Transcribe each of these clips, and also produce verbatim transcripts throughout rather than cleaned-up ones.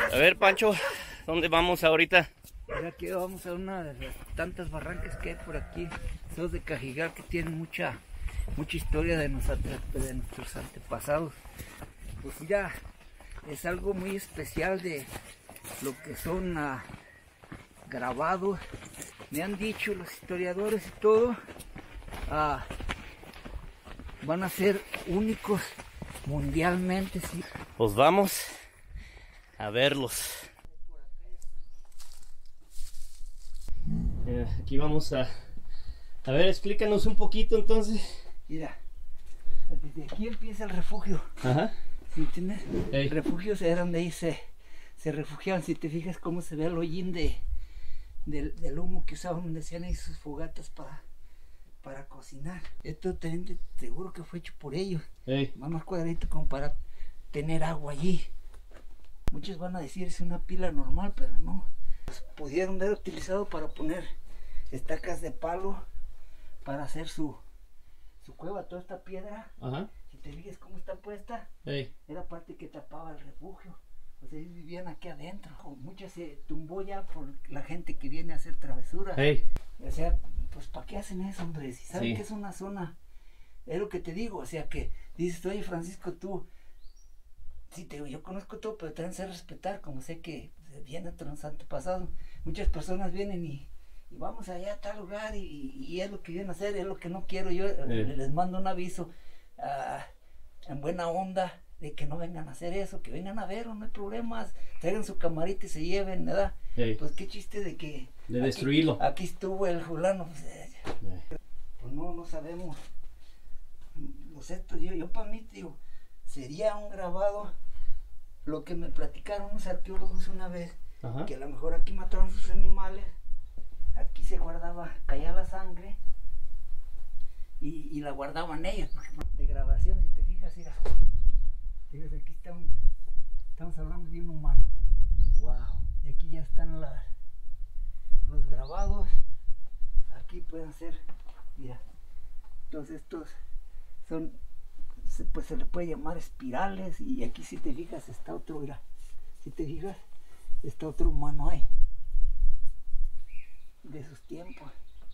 A ver, Pancho, ¿dónde vamos ahorita? Mira, aquí vamos a una de las tantas barrancas que hay por aquí, esos de Cajigal, que tienen mucha mucha historia de, nosotros, de nuestros antepasados. Pues ya es algo muy especial de lo que son uh, grabados. Me han dicho los historiadores y todo, uh, van a ser únicos mundialmente. ¿Sí? Pues vamos a verlos. Eh, aquí vamos a... A ver, explícanos un poquito entonces. Mira, desde aquí empieza el refugio. Ajá. ¿Sí entiendes? Ey. El refugio era donde ahí se, se refugiaban. Si te fijas cómo se ve el hollín de, del, del humo que usaban, donde hacían ahí sus fogatas para, para cocinar. Esto también seguro que fue hecho por ellos. Ey. Más más cuadradito como para tener agua allí. Muchos van a decir es una pila normal, pero no. Pues pudieron haber utilizado para poner estacas de palo para hacer su, su cueva. Toda esta piedra, Ajá. si te fijas cómo está puesta, Ey. era parte que tapaba el refugio. O sea, ellos vivían aquí adentro. Muchas se tumbó ya por la gente que viene a hacer travesuras. Ey. O sea, pues ¿para qué hacen eso, hombre? Si saben Sí. que es una zona, es lo que te digo. O sea, que dices, oye, Francisco, tú, sí, te digo, yo conozco todo, pero también sé respetar, como sé que viene otros antepasados. Muchas personas vienen y, y vamos allá a tal lugar y, y es lo que vienen a hacer, es lo que no quiero. Yo eh. les mando un aviso uh, en buena onda de que no vengan a hacer eso, que vengan a ver, no hay problemas, traigan su camarita y se lleven, ¿verdad? Hey. Pues qué chiste de que... De aquí, destruirlo. Aquí estuvo el fulano, pues, eh, hey. pues no, no sabemos. Lo sé, yo, yo para mí, digo, sería un grabado, lo que me platicaron unos arqueólogos una vez, Ajá. que a lo mejor aquí mataron sus animales, aquí se guardaba, caía la sangre y, y la guardaban ellos, de grabación, si te fijas, mira, fíjate, aquí estamos, estamos hablando de un humano. Wow. Y aquí ya están la, los grabados, aquí pueden ser, mira, todos estos son, pues se le puede llamar espirales, y aquí si te fijas está otro, mira, si te fijas está otro humano ahí de sus tiempos.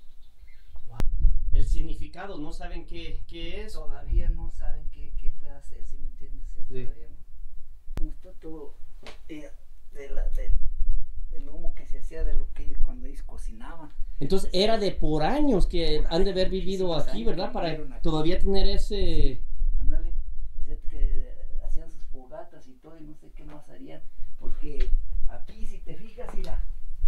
Wow. El significado, ¿no saben qué, qué es? Todavía no saben qué, qué puede hacer, si me entiendes. Sí. Todavía no. Como está todo eh, de la, de, del humo que se hacía de lo que ellos, cuando ellos cocinaban. Entonces era de por años que por han de haber vivido aquí, ¿verdad? Para aquí. Todavía tener ese... Ándale, o sea que hacían sus fogatas y todo y no sé qué más harían, porque aquí si te fijas, mira,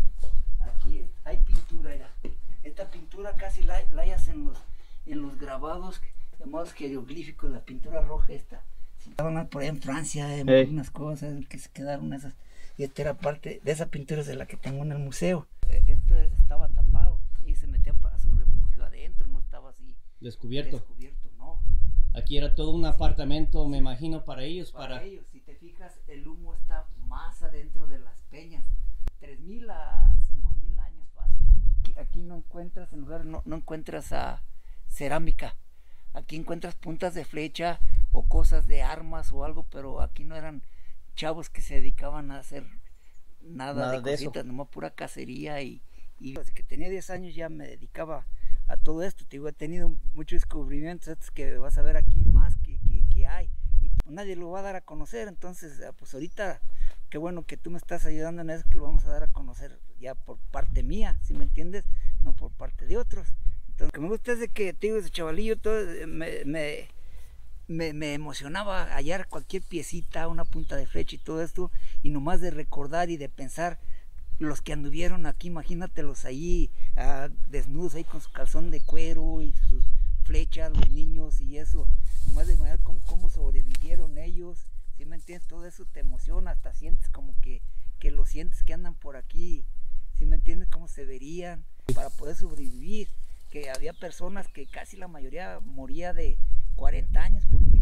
aquí hay pintura, mira, esta pintura casi la, la hayas en los, en los grabados llamados jeroglíficos, la pintura roja esta, si estaban por ahí en Francia, en hey. unas cosas que se quedaron esas, y esta era parte de esa pintura de la que tengo en el museo. Esto estaba tapado y se metían para su refugio adentro, no estaba así descubierto. Descubierto, no. Aquí era todo un apartamento, me imagino, para ellos. Para, para ellos, si te fijas, el humo está más adentro de las peñas, tres mil a cinco mil años fácil. Aquí, aquí no encuentras, en lugar no, no encuentras a cerámica, aquí encuentras puntas de flecha o cosas de armas o algo, pero aquí no eran chavos que se dedicaban a hacer nada, nada de, de cositas, eso. Nomás pura cacería y, y desde que tenía diez años ya me dedicaba a todo esto. Te digo, he tenido muchos descubrimientos estos que vas a ver aquí más que, que, que hay y nadie lo va a dar a conocer. Entonces pues ahorita qué bueno que tú me estás ayudando en eso, que lo vamos a dar a conocer ya por parte mía, ¿sí me entiendes? No por parte de otros. Entonces lo que me gusta es de que, te digo, ese chavalillo todo me, me, me, me emocionaba hallar cualquier piecita, una punta de flecha y todo esto, y nomás de recordar y de pensar los que anduvieron aquí, imagínatelos ahí uh, desnudos ahí con su calzón de cuero y sus flechas, los niños y eso, nomás de ver cómo, cómo sobrevivieron ellos, ¿sí me entiendes? Todo eso te emociona, hasta sientes como que, que lo sientes que andan por aquí, ¿sí me entiendes? Cómo se verían para poder sobrevivir, que había personas que casi la mayoría moría de cuarenta años porque